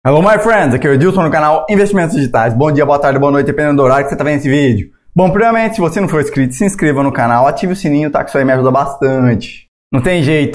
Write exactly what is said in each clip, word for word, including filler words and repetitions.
Hello my friends, aqui é o Edilson no canal Investimentos Digitais. Bom dia, boa tarde, boa noite, dependendo do horário que você está vendo esse vídeo. Bom, primeiramente, se você não for inscrito, se inscreva no canal, ative o sininho, tá? Que isso aí me ajuda bastante. Não tem jeito.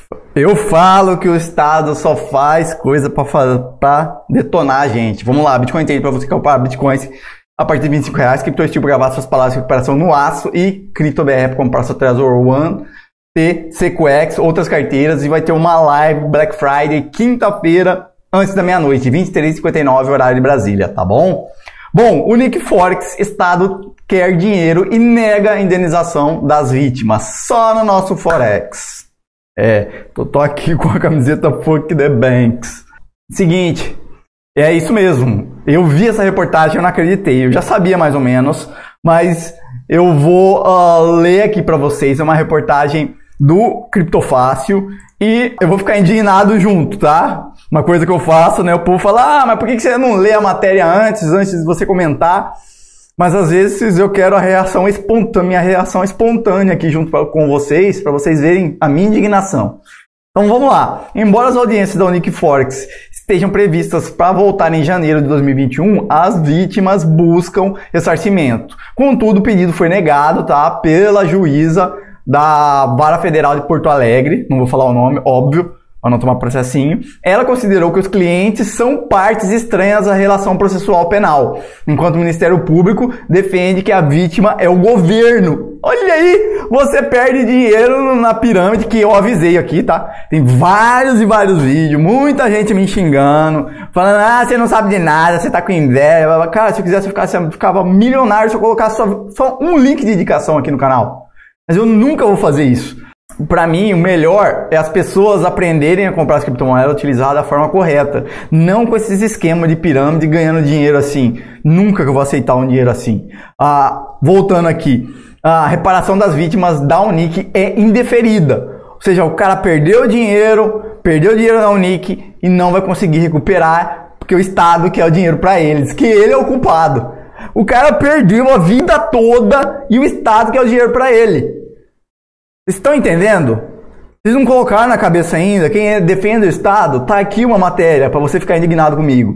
Eu falo que o Estado só faz coisa para detonar a gente. Vamos lá, Bitcoin Trade para você comprar Bitcoins a partir de vinte e cinco reais. CryptoSteel para gravar suas palavras de recuperação no aço e CryptoBR para comprar seu Trezor One, T, Sequoix, outras carteiras. E vai ter uma live Black Friday, quinta-feira, antes da meia-noite, vinte e três e cinquenta e nove, horário de Brasília, tá bom? Bom, o Nick Forex, Estado quer dinheiro e nega a indenização das vítimas, só no nosso Forex. É, tô, tô aqui com a camiseta Fuck the Banks. Seguinte, é isso mesmo, eu vi essa reportagem, eu não acreditei, eu já sabia mais ou menos, mas eu vou uh, ler aqui pra vocês, é uma reportagem do Criptofácil e eu vou ficar indignado junto, tá? Uma coisa que eu faço, né? O povo fala, ah, mas por que você não lê a matéria antes, antes de você comentar? Mas às vezes eu quero a reação espontânea, minha reação espontânea aqui junto pra, com vocês, para vocês verem a minha indignação. Então vamos lá. Embora as audiências da Unique Forex estejam previstas para voltar em janeiro de dois mil e vinte e um, as vítimas buscam ressarcimento. Contudo, o pedido foi negado, tá? Pela juíza da Vara Federal de Porto Alegre, não vou falar o nome, óbvio, para não tomar processinho. Ela considerou que os clientes são partes estranhas à relação processual penal, enquanto o Ministério Público defende que a vítima é o governo. Olha aí, você perde dinheiro na pirâmide, que eu avisei aqui, tá? Tem vários e vários vídeos, muita gente me xingando, falando, ah, você não sabe de nada, você tá com inveja. Cara, se eu quisesse ficar, eu ficava milionário se eu colocasse só, só um link de indicação aqui no canal. Mas eu nunca vou fazer isso. Para mim, o melhor é as pessoas aprenderem a comprar as criptomoedas utilizadas da forma correta. Não com esses esquemas de pirâmide ganhando dinheiro assim. Nunca que eu vou aceitar um dinheiro assim. Ah, voltando aqui. A reparação das vítimas da Unique é indeferida. Ou seja, o cara perdeu dinheiro, perdeu dinheiro na Unique e não vai conseguir recuperar porque o Estado quer o dinheiro para eles, que ele é o culpado. O cara perdeu a vida toda e o Estado quer o dinheiro para ele. Vocês estão entendendo? Vocês não colocaram na cabeça ainda? Quem defende o Estado, tá aqui uma matéria para você ficar indignado comigo.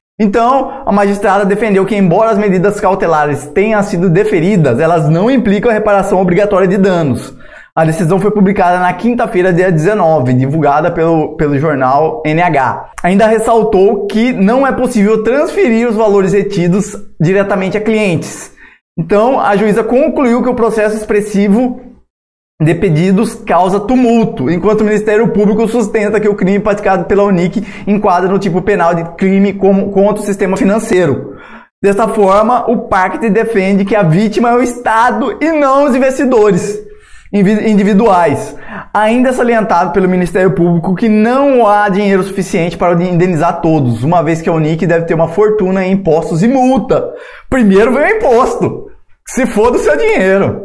Então, a magistrada defendeu que, embora as medidas cautelares tenham sido deferidas, elas não implicam a reparação obrigatória de danos. A decisão foi publicada na quinta-feira, dia dezenove, divulgada pelo, pelo jornal N H. Ainda ressaltou que não é possível transferir os valores retidos diretamente a clientes. Então, a juíza concluiu que o processo expressivo de pedidos causa tumulto, enquanto o Ministério Público sustenta que o crime praticado pela Unique enquadra no tipo penal de crime como, contra o sistema financeiro. Desta forma, o pacto defende que a vítima é o Estado e não os investidores individuais. Ainda é salientado pelo Ministério Público que não há dinheiro suficiente para indenizar todos, uma vez que a Unique deve ter uma fortuna em impostos e multa. Primeiro vem o imposto. Se for do seu dinheiro.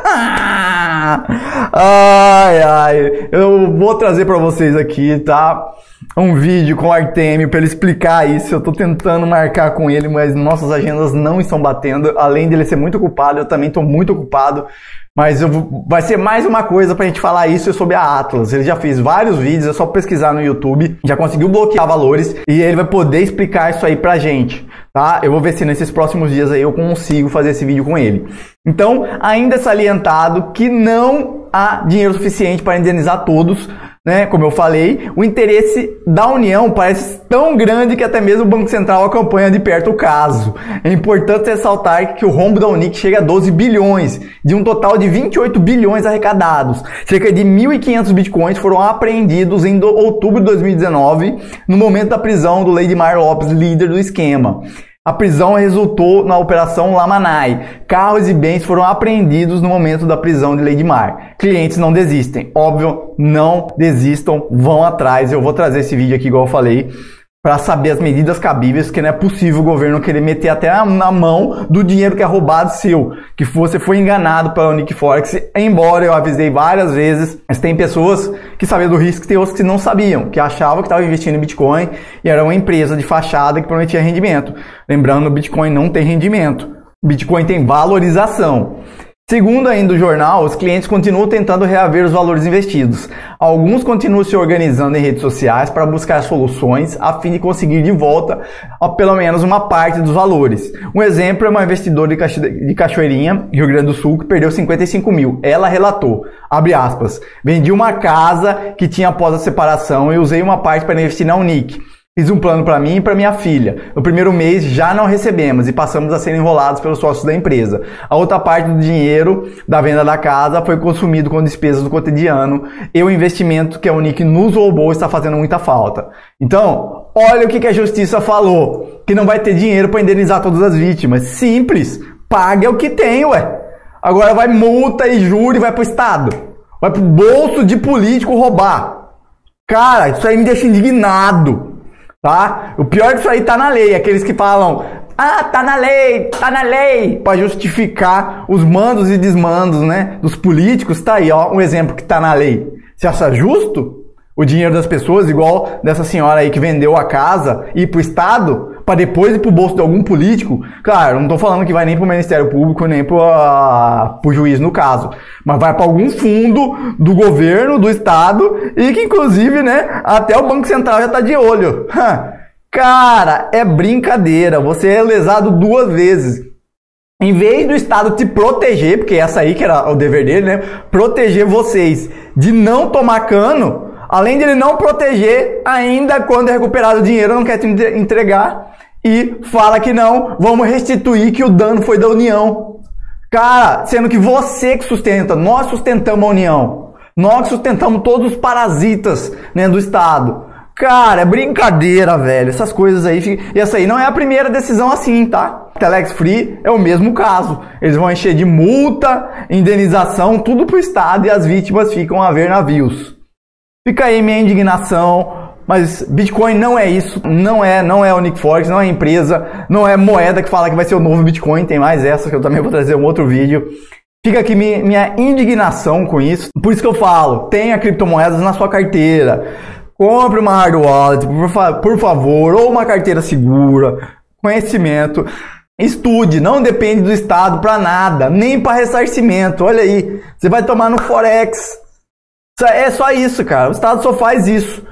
Ai, ai. Eu vou trazer para vocês aqui, tá? Um vídeo com o Artemio para ele explicar isso. Eu tô tentando marcar com ele, mas nossas agendas não estão batendo. Além dele ser muito ocupado, eu também tô muito ocupado. Mas eu vou, vai ser mais uma coisa pra gente falar isso sobre a Atlas. Ele já fez vários vídeos, é só pesquisar no YouTube. Já conseguiu bloquear valores e ele vai poder explicar isso aí pra gente, tá? Eu vou ver se nesses próximos dias aí eu consigo fazer esse vídeo com ele. Então, ainda é salientado que não há dinheiro suficiente para indenizar todos, né? Como eu falei, o interesse da União parece tão grande que até mesmo o Banco Central acompanha de perto o caso. É importante ressaltar que o rombo da Unique chega a doze bilhões, de um total de vinte e oito bilhões arrecadados. Cerca de mil e quinhentos bitcoins foram apreendidos em outubro de dois mil e dezenove, no momento da prisão do Leidmar Lopes, líder do esquema. A prisão resultou na Operação Lamanai. Carros e bens foram apreendidos no momento da prisão de Leidmar. Clientes não desistem. Óbvio, não desistam, vão atrás. Eu vou trazer esse vídeo aqui, igual eu falei, para saber as medidas cabíveis, porque não é possível o governo querer meter até na mão do dinheiro que é roubado seu, que você foi enganado pela Unique Forex, embora eu avisei várias vezes, mas tem pessoas que sabiam do risco, tem outros que não sabiam, que achavam que estavam investindo em Bitcoin e era uma empresa de fachada que prometia rendimento. Lembrando, o Bitcoin não tem rendimento, o Bitcoin tem valorização. Segundo ainda o jornal, os clientes continuam tentando reaver os valores investidos. Alguns continuam se organizando em redes sociais para buscar soluções a fim de conseguir de volta ó, pelo menos uma parte dos valores. Um exemplo é uma investidora de Cachoeirinha, Rio Grande do Sul, que perdeu cinquenta e cinco mil. Ela relatou, abre aspas, vendi uma casa que tinha após a separação e usei uma parte para investir na Unic. Fiz um plano para mim e para minha filha. No primeiro mês já não recebemos e passamos a ser enrolados pelos sócios da empresa. A outra parte do dinheiro da venda da casa foi consumido com despesas do cotidiano e o investimento que a Unic nos roubou está fazendo muita falta. Então, olha o que a justiça falou, que não vai ter dinheiro para indenizar todas as vítimas. Simples, pague o que tem, ué. Agora vai multa e júri, vai pro Estado. Vai pro bolso de político roubar. Cara, isso aí me deixa indignado. Tá? O pior disso aí tá na lei, aqueles que falam, ah, tá na lei, tá na lei, para justificar os mandos e desmandos, né, dos políticos. Tá aí, ó, um exemplo que tá na lei. Você acha justo o dinheiro das pessoas, igual dessa senhora aí que vendeu a casa, ir pro Estado, para depois ir pro bolso de algum político? Claro, não tô falando que vai nem pro Ministério Público, nem pro, uh, pro juiz no caso, mas vai para algum fundo do governo, do Estado, e que inclusive, né, até o Banco Central já tá de olho. Cara, é brincadeira, você é lesado duas vezes. Em vez do Estado te proteger, porque essa aí que era o dever dele, né, proteger vocês de não tomar cano, além de ele não proteger, ainda quando é recuperado o dinheiro, não quer te entregar e fala que não, vamos restituir que o dano foi da União. Cara, sendo que você que sustenta, nós sustentamos a União. Nós sustentamos todos os parasitas, né, do Estado. Cara, é brincadeira, velho. Essas coisas aí. E essa aí não é a primeira decisão assim, tá? Telex Free é o mesmo caso. Eles vão encher de multa, indenização, tudo pro Estado e as vítimas ficam a ver navios. Fica aí minha indignação, mas Bitcoin não é isso, não é, não é Unic Forex, não é empresa, não é moeda que fala que vai ser o novo Bitcoin, tem mais essa que eu também vou trazer um outro vídeo. Fica aqui minha, minha indignação com isso, por isso que eu falo, tenha criptomoedas na sua carteira, compre uma hard wallet, por, por favor, ou uma carteira segura, conhecimento, estude, não depende do Estado para nada, nem para ressarcimento, olha aí, você vai tomar no Forex. É só isso, cara. O Estado só faz isso.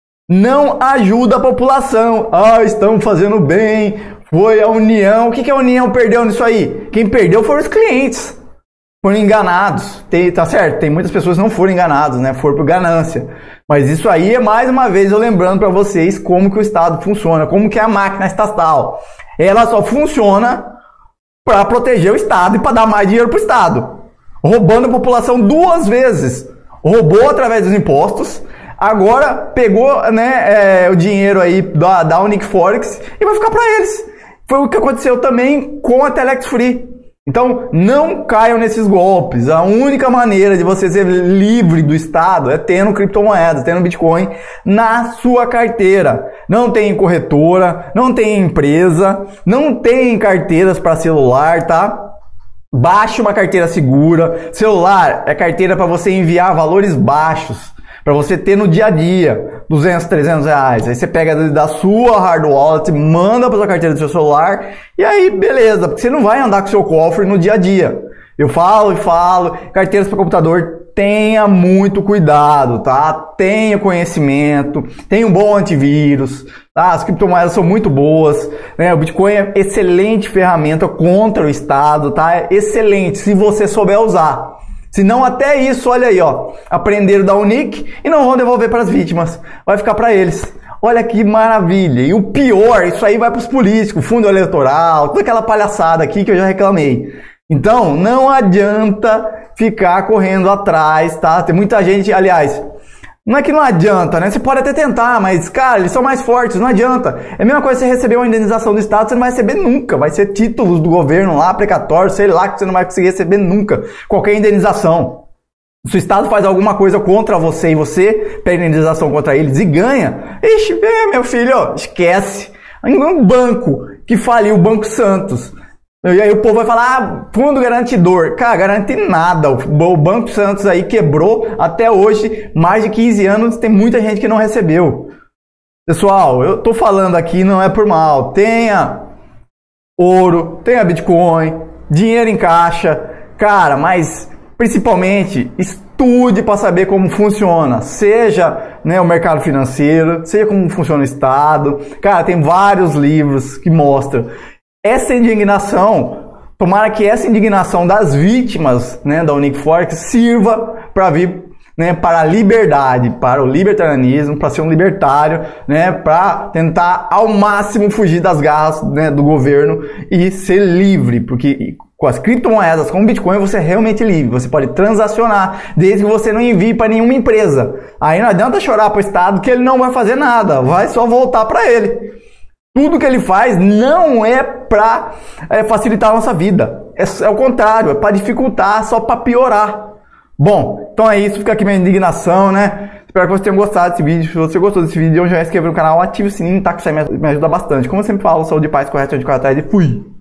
Não ajuda a população. Ah, estamos fazendo bem. Foi a União. O que, que a União perdeu nisso aí? Quem perdeu foram os clientes. Foram enganados. Tem, tá certo? Tem muitas pessoas que não foram enganados, né? Foram por ganância. Mas isso aí é mais uma vez eu lembrando para vocês como que o Estado funciona, como que é a máquina estatal. Ela só funciona para proteger o Estado e para dar mais dinheiro para o Estado. Roubando a população duas vezes. Roubou através dos impostos, agora pegou, né, é, o dinheiro aí da, da Unic Forex e vai ficar para eles. Foi o que aconteceu também com a Telex Free. Então, não caiam nesses golpes. A única maneira de você ser livre do Estado é tendo criptomoedas, tendo Bitcoin na sua carteira. Não tem corretora, não tem empresa, não tem carteiras para celular, tá? Baixe uma carteira segura. Celular é carteira para você enviar valores baixos, para você ter no dia a dia, duzentos, trezentos reais. Aí você pega da sua hard wallet, manda para sua carteira do seu celular e aí beleza, porque você não vai andar com o seu cofre no dia a dia. Eu falo e falo, carteiras para computador, tenha muito cuidado, tá? Tenha conhecimento, tenha um bom antivírus, tá? As criptomoedas são muito boas, né? O Bitcoin é excelente ferramenta contra o Estado, tá? É excelente se você souber usar. Se não, até isso, olha aí, ó, aprenderam da Unic e não vão devolver para as vítimas, vai ficar para eles. Olha que maravilha. E o pior, isso aí vai para os políticos, fundo eleitoral, toda aquela palhaçada aqui que eu já reclamei. Então, não adianta ficar correndo atrás, tá? Tem muita gente, aliás, não é que não adianta, né? Você pode até tentar, mas, cara, eles são mais fortes, não adianta. É a mesma coisa você receber uma indenização do Estado, você não vai receber nunca. Vai ser títulos do governo lá, precatórios, sei lá, que você não vai conseguir receber nunca qualquer indenização. Se o Estado faz alguma coisa contra você e você pede indenização contra eles e ganha, ixi, meu filho, esquece. Um banco que faliu, o Banco Santos. E aí o povo vai falar, ah, fundo garantidor. Cara, garante nada. O Banco Santos aí quebrou até hoje, mais de quinze anos, tem muita gente que não recebeu. Pessoal, eu tô falando aqui, não é por mal. Tenha ouro, tenha Bitcoin, dinheiro em caixa, Cara, mas principalmente estude para saber como funciona, seja, né, o mercado financeiro, seja como funciona o Estado. Cara, tem vários livros que mostram. Essa indignação, tomara que essa indignação das vítimas, né, da Uniforx sirva para vir, né, para a liberdade, para o libertarianismo, para ser um libertário, né, para tentar ao máximo fugir das garras, né, do governo e ser livre, porque com as criptomoedas, com o Bitcoin, você é realmente livre. Você pode transacionar, desde que você não envie para nenhuma empresa. Aí não adianta chorar para o Estado que ele não vai fazer nada, vai só voltar para ele. Tudo que ele faz não é para é, facilitar a nossa vida. É, é o contrário, é para dificultar, só para piorar. Bom, então é isso. Fica aqui minha indignação, né? Espero que vocês tenham gostado desse vídeo. Se você gostou desse vídeo, já se inscreva no canal, ative o sininho, tá? Que isso aí me ajuda bastante. Como eu sempre falo, saúde, paz, correto, de correr atrás e fui!